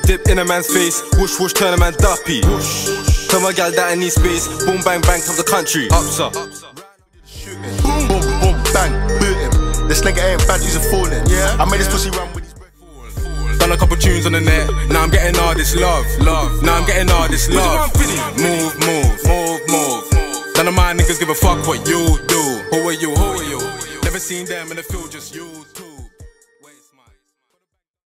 dip in a man's face. Whoosh whoosh, turn a man duppy. Tell my gal that I need space. Boom bang bang, comes the country. Upsa. Boom boom boom bang, boot him. This nigga ain't bad, he's a fooling. Yeah, I made this pussy run with his breath. Done a couple tunes on the net. Now I'm getting all this love. Now I'm getting all this love. Move, move, move, move. None of my niggas give a fuck what you do. Who are you? Never seen them in the field, just you too.